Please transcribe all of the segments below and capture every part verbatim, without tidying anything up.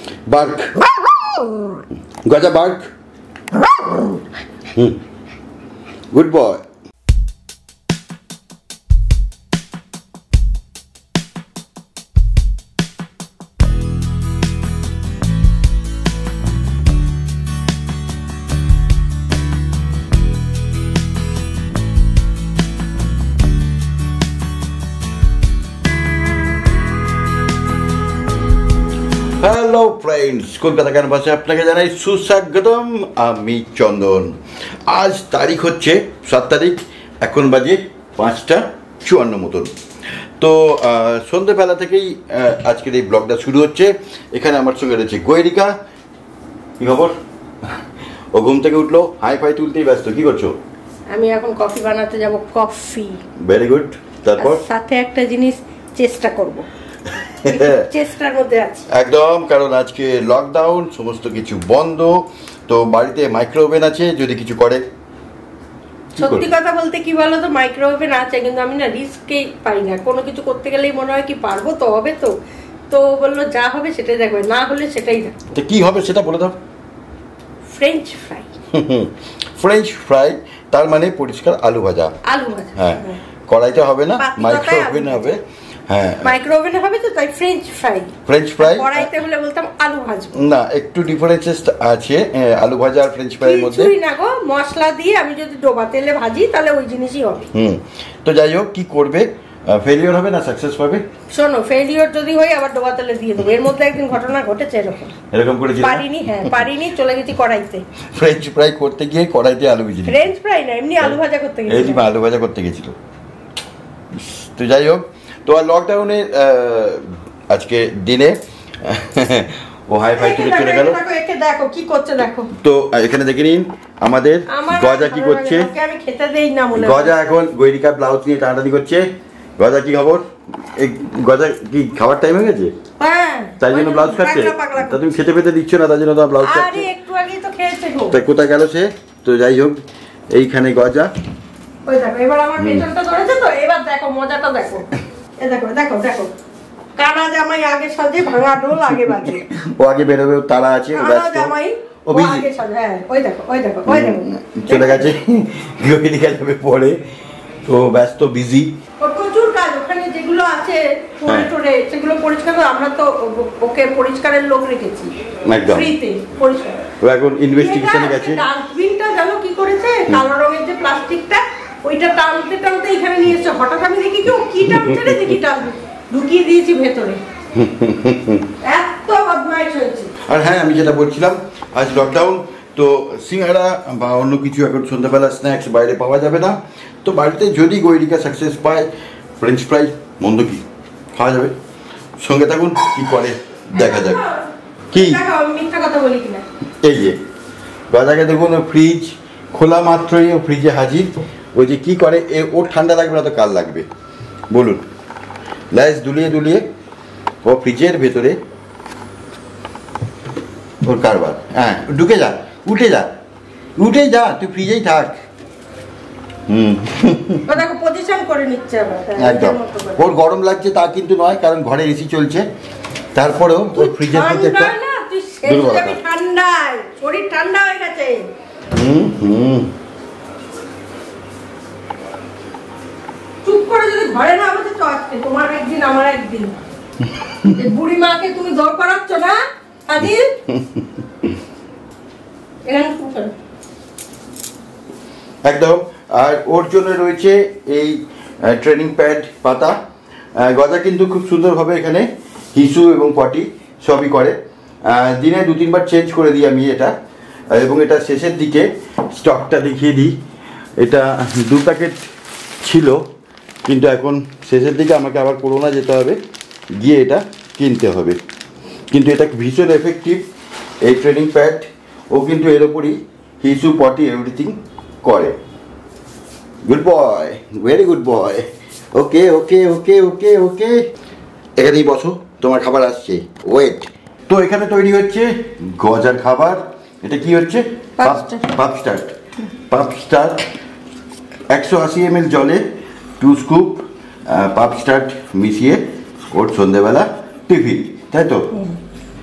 Bark গজা bark hmm good boy. Hello friends, Kolkata ক্যানভাসে আপনাকে জানাই সুস্বাগতম। আমি চন্দন। আজ তারিখ হচ্ছে সাত তারিখ, এখন বাজে পাঁচটা চুয়ান্ন মতন। তো সন্ধ্যেবেলা থেকেই আজকের এই ব্লগটা শুরু হচ্ছে। এখানে আমার সঙ্গে রয়েছে গৈরিকা। কি খবর? ও ঘুম থেকে উঠলো, হাই ফাই তুলতেই ব্যস্ত। কি করছো? আমি এখন কফি বানাতে যাব। কফি। Very good. তারপর সাথে একটা জিনিস চেষ্টা করব, চেষ্টার মধ্যে আছি একদম, কারণ আজকে লকডাউন, সমস্ত কিছু বন্ধ। তো বাড়িতে মাইক্রো ওভেন আছে, যদি কিছু করে। সত্যি কথা বলতে কি বলো তো, মাইক্রো ওভেন আছে কিন্তু আমি না রিস্কই পাই না। কোনো কিছু করতে গেলেই মনে হয় কি পারবো তো, হবে তো। তো বললো যা হবে সেটাই দেখবে, না হলে সেটাই দেখবে। তো কি হবে সেটা বলে দাও। French fry. ফ্রেঞ্চ ফ্রাই তার মানে পরিষ্কার আলু ভাজা। আলু ভাজা, হ্যাঁ, কড়াইতে হবে না, মাইক্রো ওভেনে হবে। হ্যাঁ, মাইক্রো ওভেনে হবে তো, তাই ফ্রেঞ্চ ফ্রাই। ফ্রেঞ্চ ফ্রাই কড়াইতে হলে বলতাম আলু ভাজবো। না, একটু ডিফারেন্সেস আছে আলু ভাজা আর ফ্রেঞ্চ ফ্রাইয়ের মধ্যে। কিছুই না গো, মশলা দিয়ে আমি যদি ডোবা তেলে ভাজি তাহলে ওই জিনিসই হবে। হুম, তো যাই হোক, কি করবে, ফেলিওর হবে না সাকসেস পাবে? শোনো, ফেলিওর যদি হয় আবার ডোবা তেলে দিয়ে দেবো। এর মধ্যে একদিন ঘটনা ঘটেছে এরকম। এরকম করেছি পারিনি, হ্যাঁ পারিনি, চলে গেছি কড়াইতে। ফ্রেঞ্চ ফ্রাই করতে গিয়ে কড়াইতে আলু ভেজে। ফ্রেঞ্চ ফ্রাই না, এমনি আলু ভাজা করতে গেছি। এই আলু ভাজা করতে গেছিল। তো যাই হোক, তো আর লকডাউনের আজকে দিনে ও হাই ফাই তুলে চলে গেল। দেখো কি করছে, দেখো তো এখানে দেখে নিন আমাদের গজা কি করছে। আমি খেতে দেই না মনে। গজা এখন গৈরিকা ব্লাউজ নিয়ে টানাটানি করছে। গজা কি খবর? এই গজা কি খাবার টাইম হয়ে গেছে? হ্যাঁ, তাই জন্য ব্লাউজ কাটছে। তা তুমি খেতে পেতে দিচ্ছ না, তার জন্য তো ব্লাউজ কাটছে। আরে একটু আগেই তো খেয়েছে গো। তাই কোথায় গেল সে? তো যাই হোক, এইখানে গজা। ওই দেখো, এবার আমার পেছনটা ধরেছে তো, এবার দেখো মজাটা দেখো। এই দেখো দেখো দেখো, কানা জামাই আগে সাজে, ভাঙা ঢোল আগে বাজে। ও আগে বেরোবে, তারা আছে, কানা জামাই ও আগে সাজে। হ্যাঁ, ওই দেখো ওই দেখো ওই দেখো চলে গেছে। গৈরিকা যাবে পরে, তো ব্যস্ত, বিজি। প্রচুর কাজ ওখানে যেগুলো আছে টোরে টোরে, সেগুলো পরিষ্কার করে। আমরা তো ওকে পরিষ্কারের লোক রেখেছি একদম ফ্রিতে পরিষ্কার। ও এখন ইনভেস্টিগেশনে গেছে। ডাস্টবিনটা জানো কি করেছে, কালো রঙের যে প্লাস্টিকটা, ওইটা টানতে টানতে এখানে নিয়ে এসেছে। হঠাৎ আমি দেখি কি ও কি টানছে রে, দেখি ডাস্টবিন ঢুকিয়ে দিয়েছি ভেতরে। এত বদমাইশ হয়েছে। আর হ্যাঁ, আমি যেটা বলছিলাম, আজ লকডাউন, তো সিঙ্গাড়া বা অন্য কিছু এখন সন্ধ্যাবেলা স্ন্যাক্স বাইরে পাওয়া যাবে না। তো বাড়িতে যদি গৈরিকা সাকসেস পায়, ফ্রেঞ্চ ফ্রাই মন্দ কি খাওয়া যাবে। সঙ্গে থাকুন, কি করে দেখা যাক। কি মিথ্যা কথা বলি কিনা। এই যে গজাকে দেখুন, ফ্রিজ খোলা মাত্রই ও ফ্রিজে হাজির। ওই যে কি করে, এ ওর ঠান্ডা লাগবে না তো কার লাগবে বলুন। লাইস দুলিয়ে দুলিয়ে ও ফ্রিজের ভেতরে ওর কারবার। হ্যাঁ, ঢুকে যা, উঠে যা, উঠে যা, তুই ফ্রিজেই থাক। হুম, দেখো পজিশন করে নিচ্ছে আবার। একদম। ওর গরম লাগছে তা কিন্তু নয়, কারণ ঘরে এসি চলছে। তারপরেও ওর ফ্রিজের মধ্যে একটা দুর্বলতা। ঠান্ডায় শরীর ঠান্ডা হয়ে গেছে। হুম হুম চুপ করে যদি ঘরে না বসে তো আজকে তোমার একদিন আমার একদিন। এই বুড়ি মাকে তুমি দৌড় করাচ্ছ না আদিল। একদম। আর ওর জন্য রয়েছে এই ট্রেনিং প্যাড পাতা। গজা কিন্তু খুব সুন্দরভাবে এখানে হিসু এবং পটি সবই করে। দিনে দু তিনবার চেঞ্জ করে দিই আমি এটা। এবং এটা শেষের দিকে স্টকটা দেখিয়ে দিই। এটা দু প্যাকেট ছিল, কিন্তু এখন শেষের দিকে আমাকে আবার করোনা যেতে হবে, গিয়ে এটা কিনতে হবে। কিন্তু এটা ভীষণ এফেক্টিভ এই ট্রেনিং প্যাড। ও কিন্তু এর ওপরই হিসু পটি এভরিথিং করে। Good boy, very good boy. Okay okay okay okay okay এখানেই বসো, তোমার খাবার আসছে, ওয়েট। তো এখানে তৈরি হচ্ছে গজার খাবার। এটা কি হচ্ছে? পাপ স্টার্ট। পাপ স্টার্ট একশো আশি এম এল জলে টু স্কুপ পাপ স্টার্ট মিশিয়ে ওর সন্ধ্যেবেলা টিফিন, তাই তো?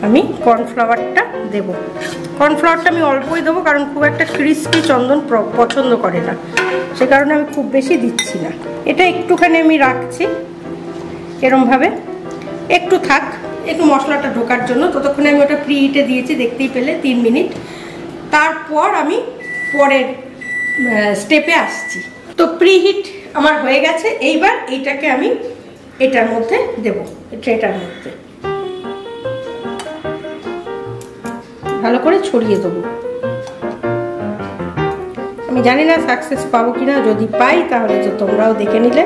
আমি কর্নফ্লাওয়ারটা দেব। কর্নফ্লাওয়ারটা আমি অল্পই দেবো, কারণ খুব একটা ক্রিস্পি চন্দন পছন্দ করে না, সে কারণে আমি খুব বেশি দিচ্ছি না। এটা একটুখানি আমি রাখছি এরমভাবে, একটু থাক একটু মশলাটা ঢোকার জন্য। ততক্ষণে আমি ওটা প্রি হিটে দিয়েছি, দেখতেই পেলে তিন মিনিট। তারপর আমি পরের স্টেপে আসছি। তো প্রি হিট আমার হয়ে গেছে। এইবার এইটাকে আমি এটার মধ্যে দেব, ট্রেটার মধ্যে ভালো করে ছড়িয়ে দেবো। আমি জানি না সাকসেস পাবো কিনা, যদি পাই তাহলে তো তোমরাও দেখে নিলে।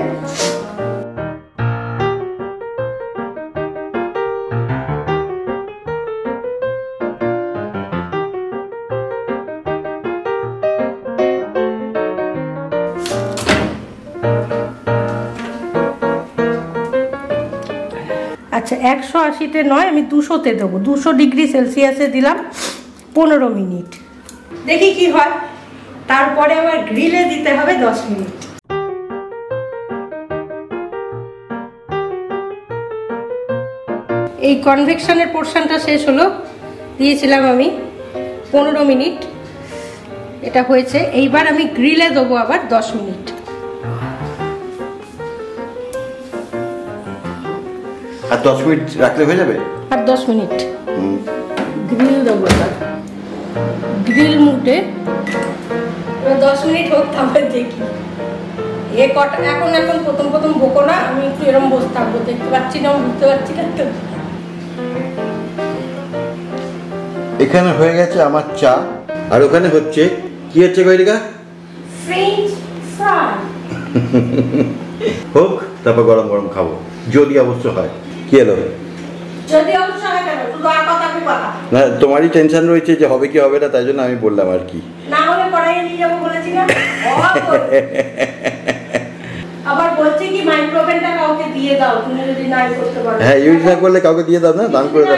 আচ্ছা, একশো আশিতে নয়, আমি দুশোতে দেবো। দুশো ডিগ্রি সেলসিয়াসে দিলাম পনেরো মিনিট, দেখি কি হয়। তারপরে আবার গ্রিলে দিতে হবে দশ মিনিট। এই কনভেকশনের পোর্শনটা শেষ হলো, দিয়েছিলাম আমি পনেরো মিনিট, এটা হয়েছে। এইবার আমি গ্রিলে দেবো আবার দশ মিনিট। আর দশ মিনিট রাখলে হয়ে যাবে। আর দশ মিনিট গ্রিল দেবো, গ্রিল মুডে দশ মিনিট হোক, তারপরে দেখি। এ কটা এখন এখন প্রথম প্রথম বকো না, আমি একটু এরকম বসে থাকবো, দেখতে পাচ্ছি না, বুঝতে পারছি না। তো এখানে হয়ে গেছে আমার চা, আর ওখানে হচ্ছে কি হচ্ছে গৈরিকা? French fry. হোক, তারপর গরম গরম খাবো, যদি অবশ্য হয়। কি এলো? যদি অবশ্য হয় কেন, শুধু আর কথা কি কথা? না, তোমারই টেনশন রয়েছে যে হবে কি হবে না, তাই জন্য আমি বললাম আর কি। না হলে কড়াইয়ে নিয়ে যাবো বলেছি না। আবার বলছি কি মাইক্রোওভেনটা কাউকে দিয়ে দাও, তুমি যদি নাই করতে পারো। হ্যাঁ, ইউজ না করলে কাউকে দিয়ে দাও, না দান করে দাও।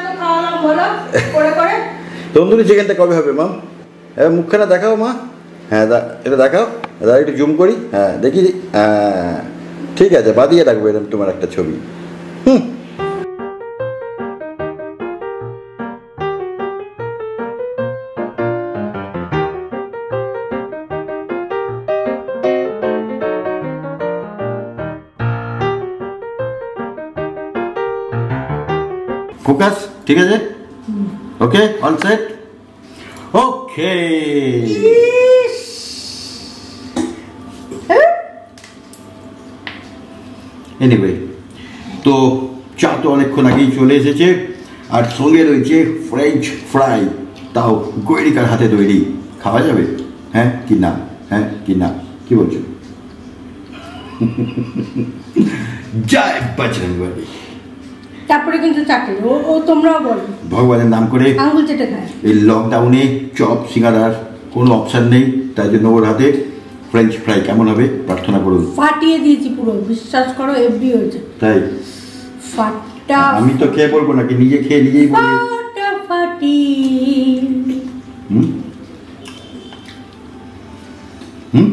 তন্দুরি চিকেনটা কবে হবে মা? হ্যাঁ, মুখখানা দেখাও মা। হ্যাঁ, এটা দেখাও, দাদা একটু জুম করি। হ্যাঁ, দেখি। হ্যাঁ, ঠিক আছে, বাদিয়ে রাখবো এরকম তোমার একটা ছবি। হুম, ফোকাস, ঠিক আছে। Okay, all set. Okay, anyway, তো চা তো অনেকক্ষণ আগেই চলে এসেছে, আর সঙ্গে রয়েছে ফ্রেঞ্চ ফ্রাই, তাও গৈরিকার হাতে তৈরি। খাওয়া যাবে? হ্যাঁ কি না? হ্যাঁ কি না? কি বলছো? জয় বজরংবলী। তারপরে কিন্তু চাটে ও ও তোমরাও বলো ভগবানের নাম করে আঙ্গুল চেটে খায়। এই লকডাউনে চপ সিঙ্গারার কোনো অপশন নেই, তাই জন্য ওর হাতে ফ্রেঞ্চ ফ্রাই কেমন হবে প্রার্থনা করুন। ফাটিয়ে দিয়েছি পুরো, বিশ্বাস করো, এফবি হয়েছে। তাই ফাটা, আমি তো খেয়ে বলবো নাকি, নিজে খেয়ে নিজেই বলবো। ফাটাফাটি। হুম হুম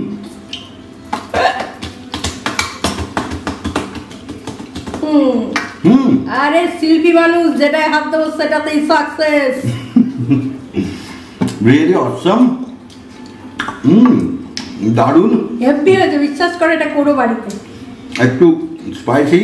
হুম হুম আরে শিল্পী মানুষ যেটাই হাত দেবো সেটাতেই সাকসেস। রিয়েলি অসম। হুম, দারুণ, হেভি হয়েছে, বিশ্বাস করে। এটা করো বাড়িতে। একটু স্পাইসি,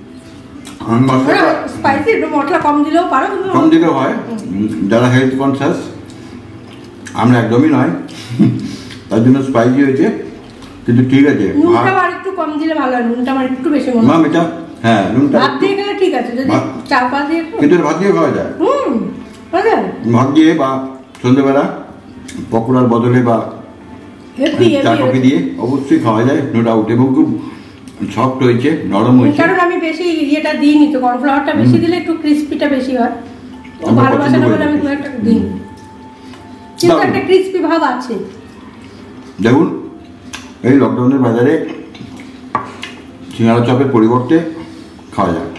স্পাইসি একটু মশলা কম দিলেও পারো, কম দিলেও হয়। যারা হেলথ কনসিয়াস, আমরা একদমই নয়, তার জন্য স্পাইসি হয়েছে, কিন্তু ঠিক আছে। নুনটা আর একটু কম দিলে ভালো হয়, নুনটা আমার একটু বেশি মনে হয়। এটা হ্যাঁ, নুনটা ভাত দিয়ে খেলে ঠিক আছে, যদি চাপা দিয়ে, কিন্তু ভাত দিয়ে খাওয়া যায়। হুম, ভাত দিয়ে বা সন্ধ্যেবেলা পকোড়ার বদলে বা চা কফি দিয়ে অবশ্যই খাওয়া যায়, নো ডাউট। এবং খুব সফট হয়েছে, নরম হয়েছে। কারণ আমি বেশি ইয়েটা দিইনি তো, কর্নফ্লাওয়ারটা বেশি দিলে একটু ক্রিস্পিটা বেশি হয়। ভালোবাসা না বলে আমি খুব একটা দিইনি, কিন্তু একটা ক্রিস্পি ভাব আছে। দেখুন, এই লকডাউনের বাজারে সিঙ্গারা চপের পরিবর্তে খাওয়া যায়।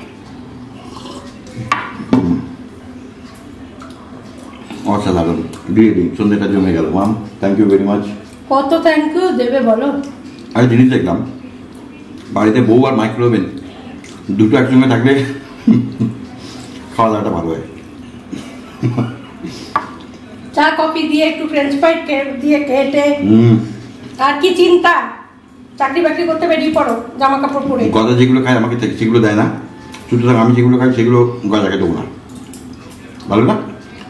অসাধারণ, রিয়েলি সন্ধ্যেটা জমে গেল। Mum, thank you very much. কত থ্যাংক ইউ দেবে বলো। আর জিনিস দেখলাম, বাড়িতে বউ আর মাইক্রোওভেন দুটো একসঙ্গে থাকলে খাওয়া দাওয়াটা ভালো হয়। চা কফি দিয়ে একটু ফ্রেঞ্চ ফ্রাই দিয়ে কেটে হুম আর কি চিন্তা, চাকরি বাকরি করতে বেরিয়ে পড়ো জামা কাপড় পরে। গজা যেগুলো খায় আমাকে সেগুলো দেয় না, সুতরাং আমি যেগুলো খাই সেগুলো গজাকে দেবো না, ভালো না?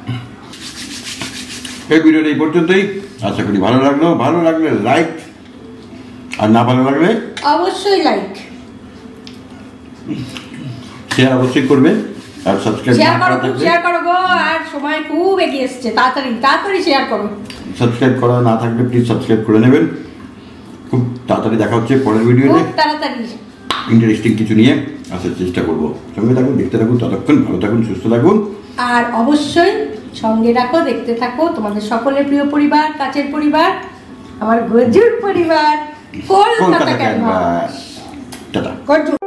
এই ভিডিওটা এই পর্যন্তই, আশা করি ভালো লাগলো। ভালো লাগলে লাইক, আর না ভালো লাগলে অবশ্যই লাইক শেয়ার অবশ্যই করবেন, আর সাবস্ক্রাইব শেয়ার করো, খুব শেয়ার করো গো, আর সময় খুব এগিয়ে এসছে, তাড়াতাড়ি তাড়াতাড়ি শেয়ার করো। সাবস্ক্রাইব করা না থাকলে প্লিজ সাবস্ক্রাইব করে নেবেন। খুব তাড়াতাড়ি দেখা হচ্ছে পরের ভিডিওতে, খুব তাড়াতাড়ি ইন্টারেস্টিং কিছু নিয়ে আসার চেষ্টা করবো। সঙ্গে থাকুন, দেখতে থাকুন, ততক্ষণ ভালো থাকুন, সুস্থ থাকুন, আর অবশ্যই সঙ্গে রাখো, দেখতে থাকো তোমাদের সকলের প্রিয় পরিবার, কাছের পরিবার, আমার গজুর পরিবার, কলকাতা ক্যানভাস। টাটা। গজু।